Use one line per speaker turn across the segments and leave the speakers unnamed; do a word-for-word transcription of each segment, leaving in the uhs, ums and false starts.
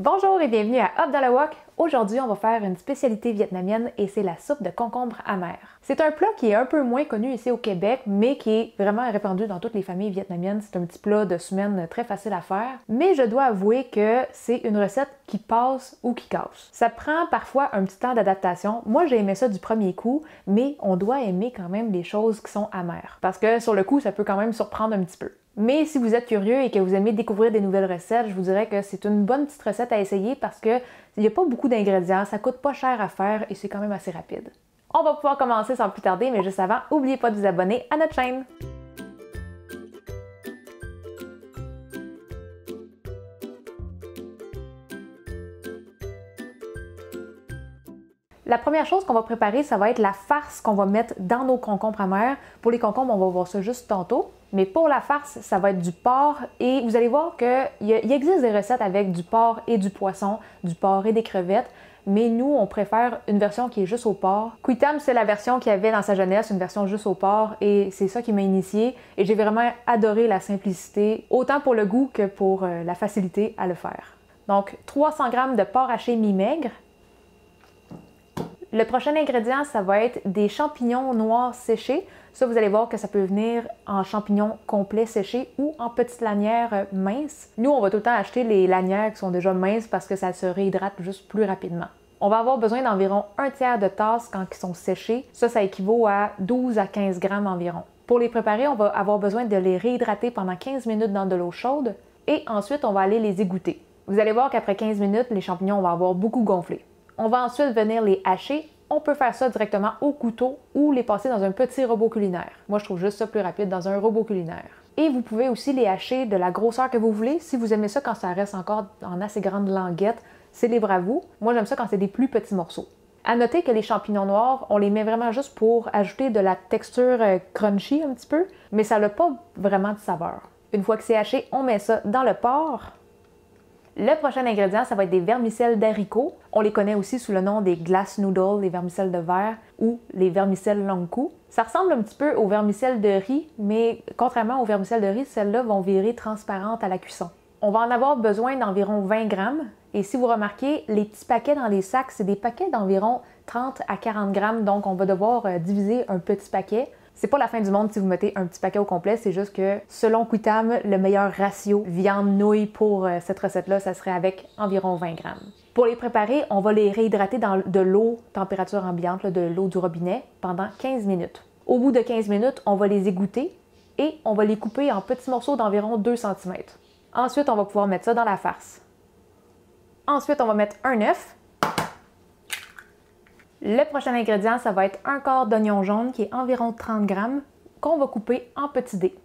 Bonjour et bienvenue à Hop dans le Wok. Aujourd'hui, on va faire une spécialité vietnamienne et c'est la soupe de concombre amer. C'est un plat qui est un peu moins connu ici au Québec, mais qui est vraiment répandu dans toutes les familles vietnamiennes. C'est un petit plat de semaine très facile à faire, mais je dois avouer que c'est une recette qui passe ou qui casse. Ça prend parfois un petit temps d'adaptation. Moi, j'ai aimé ça du premier coup, mais on doit aimer quand même les choses qui sont amères, parce que sur le coup, ça peut quand même surprendre un petit peu. Mais si vous êtes curieux et que vous aimez découvrir des nouvelles recettes, je vous dirais que c'est une bonne petite recette à essayer parce qu'il n'y a pas beaucoup d'ingrédients, ça coûte pas cher à faire et c'est quand même assez rapide. On va pouvoir commencer sans plus tarder, mais juste avant, n'oubliez pas de vous abonner à notre chaîne. La première chose qu'on va préparer, ça va être la farce qu'on va mettre dans nos concombres amers. Pour les concombres, on va voir ça juste tantôt. Mais pour la farce, ça va être du porc et vous allez voir qu'il existe des recettes avec du porc et du poisson, du porc et des crevettes. Mais nous, on préfère une version qui est juste au porc. Qui Tam, c'est la version qu'il y avait dans sa jeunesse, une version juste au porc, et c'est ça qui m'a initiée. Et j'ai vraiment adoré la simplicité, autant pour le goût que pour euh, la facilité à le faire. Donc, trois cents grammes de porc haché mi-maigre. Le prochain ingrédient, ça va être des champignons noirs séchés. Ça, vous allez voir que ça peut venir en champignons complets séchés ou en petites lanières minces. Nous, on va tout le temps acheter les lanières qui sont déjà minces parce que ça se réhydrate juste plus rapidement. On va avoir besoin d'environ un tiers de tasse quand ils sont séchés. Ça, ça équivaut à douze à quinze grammes environ. Pour les préparer, on va avoir besoin de les réhydrater pendant quinze minutes dans de l'eau chaude et ensuite, on va aller les égoutter. Vous allez voir qu'après quinze minutes, les champignons vont avoir beaucoup gonflé. On va ensuite venir les hacher. On peut faire ça directement au couteau ou les passer dans un petit robot culinaire. Moi, je trouve juste ça plus rapide dans un robot culinaire. Et vous pouvez aussi les hacher de la grosseur que vous voulez. Si vous aimez ça quand ça reste encore en assez grande languette, c'est libre à vous. Moi, j'aime ça quand c'est des plus petits morceaux. À noter que les champignons noirs, on les met vraiment juste pour ajouter de la texture crunchy un petit peu, mais ça n'a pas vraiment de saveur. Une fois que c'est haché, on met ça dans le porc. Le prochain ingrédient, ça va être des vermicelles d'haricots. On les connaît aussi sous le nom des glass noodles, les vermicelles de verre ou les vermicelles long cou. Ça ressemble un petit peu aux vermicelles de riz, mais contrairement aux vermicelles de riz, celles-là vont virer transparentes à la cuisson. On va en avoir besoin d'environ vingt grammes. Et si vous remarquez, les petits paquets dans les sacs, c'est des paquets d'environ trente à quarante grammes, donc on va devoir euh, diviser un petit paquet. C'est pas la fin du monde si vous mettez un petit paquet au complet, c'est juste que selon Qui Tam, le meilleur ratio viande-nouille pour euh, cette recette-là, ça serait avec environ vingt grammes. Pour les préparer, on va les réhydrater dans de l'eau température ambiante, là, de l'eau du robinet, pendant quinze minutes. Au bout de quinze minutes, on va les égoutter et on va les couper en petits morceaux d'environ deux centimètres. Ensuite, on va pouvoir mettre ça dans la farce. Ensuite, on va mettre un œuf. Le prochain ingrédient, ça va être un quart d'oignon jaune qui est environ trente grammes qu'on va couper en petits dés.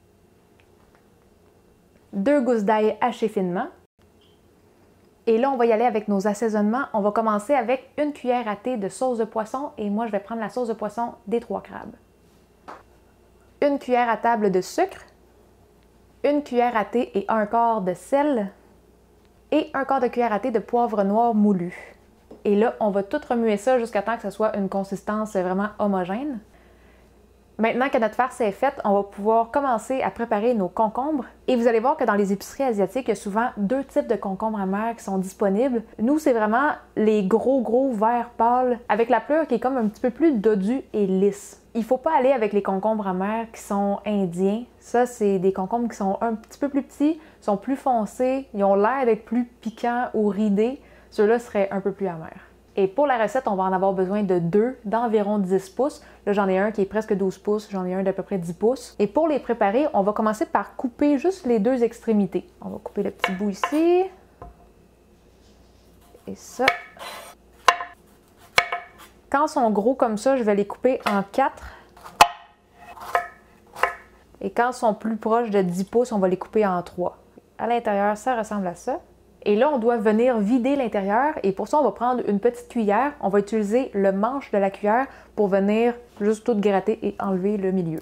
Deux gousses d'ail hachées finement. Et là, on va y aller avec nos assaisonnements. On va commencer avec une cuillère à thé de sauce de poisson et moi, je vais prendre la sauce de poisson des trois crabes. Une cuillère à table de sucre. Une cuillère à thé et un quart de sel. Et un quart de cuillère à thé de poivre noir moulu. Et là, on va tout remuer ça jusqu'à temps que ce soit une consistance vraiment homogène. Maintenant que notre farce est faite, on va pouvoir commencer à préparer nos concombres. Et vous allez voir que dans les épiceries asiatiques, il y a souvent deux types de concombres amers qui sont disponibles. Nous, c'est vraiment les gros, gros verts pâles avec la pleure qui est comme un petit peu plus dodue et lisse. Il ne faut pas aller avec les concombres amers qui sont indiens. Ça, c'est des concombres qui sont un petit peu plus petits, sont plus foncés, ils ont l'air d'être plus piquants ou ridés. Ceux-là seraient un peu plus amers. Et pour la recette, on va en avoir besoin de deux d'environ dix pouces. Là, j'en ai un qui est presque douze pouces, j'en ai un d'à peu près dix pouces. Et pour les préparer, on va commencer par couper juste les deux extrémités. On va couper le petit bout ici. Et ça. Quand ils sont gros comme ça, je vais les couper en quatre. Et quand ils sont plus proches de dix pouces, on va les couper en trois. À l'intérieur, ça ressemble à ça. Et là, on doit venir vider l'intérieur et pour ça, on va prendre une petite cuillère. On va utiliser le manche de la cuillère pour venir juste tout gratter et enlever le milieu.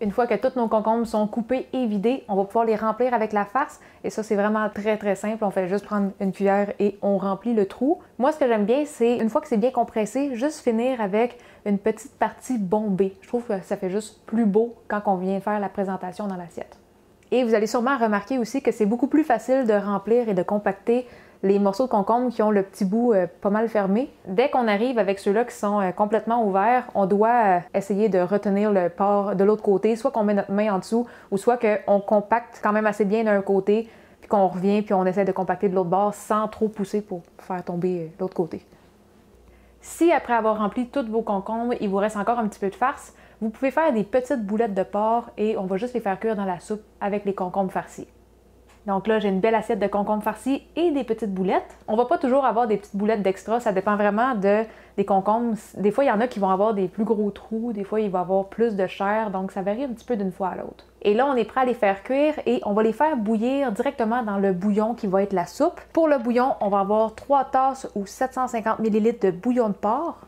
Une fois que tous nos concombres sont coupés et vidés, on va pouvoir les remplir avec la farce. Et ça, c'est vraiment très très simple. On fait juste prendre une cuillère et on remplit le trou. Moi, ce que j'aime bien, c'est une fois que c'est bien compressé, juste finir avec une petite partie bombée. Je trouve que ça fait juste plus beau quand on vient faire la présentation dans l'assiette. Et vous allez sûrement remarquer aussi que c'est beaucoup plus facile de remplir et de compacter les morceaux de concombre qui ont le petit bout euh, pas mal fermé. Dès qu'on arrive avec ceux-là qui sont euh, complètement ouverts, on doit euh, essayer de retenir le port de l'autre côté, soit qu'on met notre main en dessous, ou soit qu'on compacte quand même assez bien d'un côté, puis qu'on revient, puis on essaie de compacter de l'autre bord sans trop pousser pour faire tomber euh, l'autre côté. Si après avoir rempli tous vos concombres, il vous reste encore un petit peu de farce, vous pouvez faire des petites boulettes de porc et on va juste les faire cuire dans la soupe avec les concombres farcis. Donc là, j'ai une belle assiette de concombres farcis et des petites boulettes. On va pas toujours avoir des petites boulettes d'extra, ça dépend vraiment de, des concombres. Des fois, il y en a qui vont avoir des plus gros trous, des fois, il va y avoir plus de chair, donc ça varie un petit peu d'une fois à l'autre. Et là, on est prêt à les faire cuire et on va les faire bouillir directement dans le bouillon qui va être la soupe. Pour le bouillon, on va avoir trois tasses ou sept cent cinquante millilitres de bouillon de porc.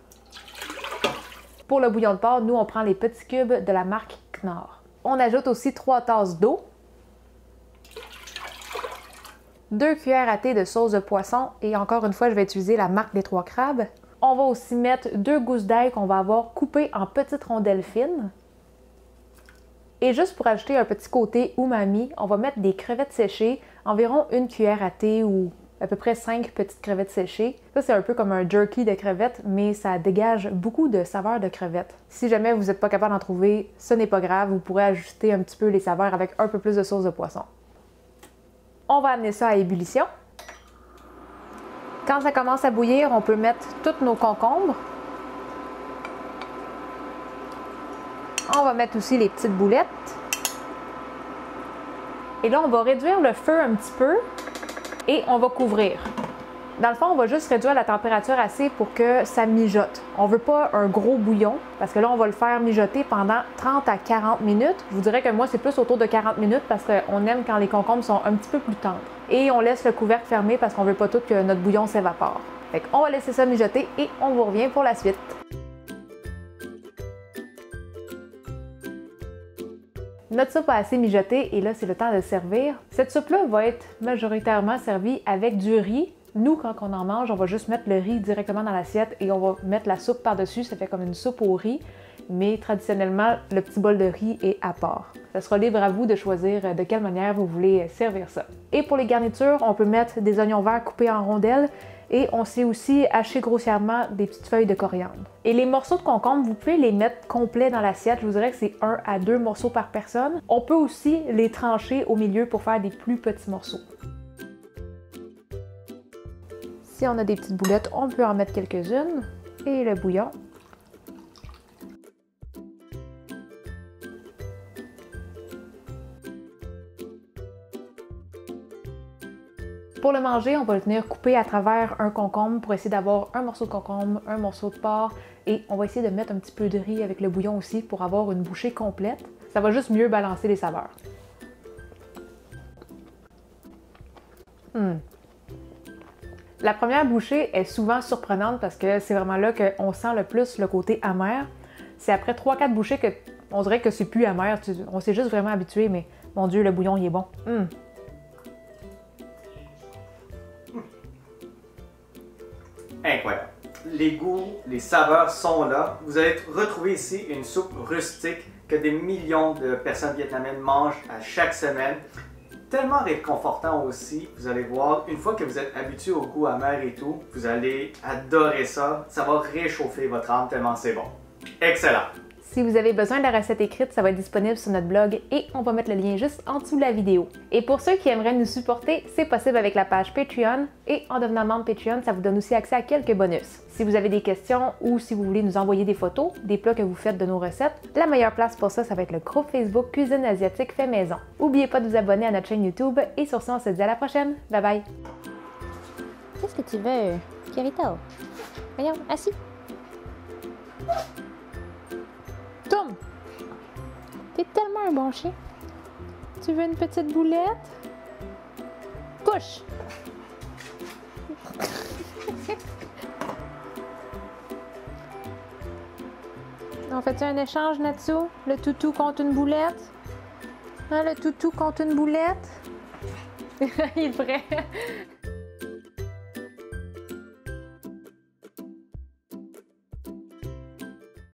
Pour le bouillon de porc, nous, on prend les petits cubes de la marque Knorr. On ajoute aussi trois tasses d'eau, deux cuillères à thé de sauce de poisson et encore une fois, je vais utiliser la marque des Trois Crabes. On va aussi mettre deux gousses d'ail qu'on va avoir coupées en petites rondelles fines. Et juste pour ajouter un petit côté umami, on va mettre des crevettes séchées, environ une cuillère à thé ou à peu près cinq petites crevettes séchées. Ça, c'est un peu comme un jerky de crevettes, mais ça dégage beaucoup de saveurs de crevettes. Si jamais vous n'êtes pas capable d'en trouver, ce n'est pas grave, vous pourrez ajuster un petit peu les saveurs avec un peu plus de sauce de poisson. On va amener ça à ébullition. Quand ça commence à bouillir, on peut mettre tous nos concombres. On va mettre aussi les petites boulettes. Et là, on va réduire le feu un petit peu et on va couvrir. Dans le fond, on va juste réduire la température assez pour que ça mijote. On ne veut pas un gros bouillon parce que là, on va le faire mijoter pendant trente à quarante minutes. Je vous dirais que moi, c'est plus autour de quarante minutes parce qu'on aime quand les concombres sont un petit peu plus tendres. Et on laisse le couvercle fermé parce qu'on ne veut pas tout que notre bouillon s'évapore. Fait qu'on va laisser ça mijoter et on vous revient pour la suite. Notre soupe a assez mijoté et là, c'est le temps de servir. Cette soupe-là va être majoritairement servie avec du riz. Nous, quand on en mange, on va juste mettre le riz directement dans l'assiette et on va mettre la soupe par-dessus. Ça fait comme une soupe au riz, mais traditionnellement, le petit bol de riz est à part. Ça sera libre à vous de choisir de quelle manière vous voulez servir ça. Et pour les garnitures, on peut mettre des oignons verts coupés en rondelles et on sait aussi hacher grossièrement des petites feuilles de coriandre. Et les morceaux de concombre, vous pouvez les mettre complets dans l'assiette. Je vous dirais que c'est un à deux morceaux par personne. On peut aussi les trancher au milieu pour faire des plus petits morceaux. Si on a des petites boulettes, on peut en mettre quelques-unes. Et le bouillon. Pour le manger, on va le venir couper à travers un concombre pour essayer d'avoir un morceau de concombre, un morceau de porc et on va essayer de mettre un petit peu de riz avec le bouillon aussi pour avoir une bouchée complète. Ça va juste mieux balancer les saveurs. Mmh. La première bouchée est souvent surprenante parce que c'est vraiment là qu'on sent le plus le côté amer. C'est après trois quatre bouchées qu'on dirait que c'est plus amer. On s'est juste vraiment habitué, mais mon Dieu, le bouillon, il est bon. Mmh.
Incroyable. Les goûts, les saveurs sont là. Vous allez retrouver ici une soupe rustique que des millions de personnes vietnamiennes mangent à chaque semaine. Tellement réconfortant aussi, vous allez voir, une fois que vous êtes habitué au goût amer et tout, vous allez adorer ça. Ça va réchauffer votre âme tellement c'est bon. Excellent!
Si vous avez besoin de la recette écrite, ça va être disponible sur notre blog et on va mettre le lien juste en dessous de la vidéo. Et pour ceux qui aimeraient nous supporter, c'est possible avec la page Patreon et en devenant membre Patreon, ça vous donne aussi accès à quelques bonus. Si vous avez des questions ou si vous voulez nous envoyer des photos, des plats que vous faites de nos recettes, la meilleure place pour ça, ça va être le groupe Facebook Cuisine Asiatique Fait Maison. N'oubliez pas de vous abonner à notre chaîne YouTube et sur ce, on se dit à la prochaine. Bye bye!
Qu'est-ce que tu veux, Kirito? Regarde, assis.
Tourne!
T'es tellement un bon chien. Tu veux une petite boulette?
Couche!
On fait-tu un échange, Natsu? Le toutou contre une boulette? Hein, le toutou contre une boulette? Il est prêt.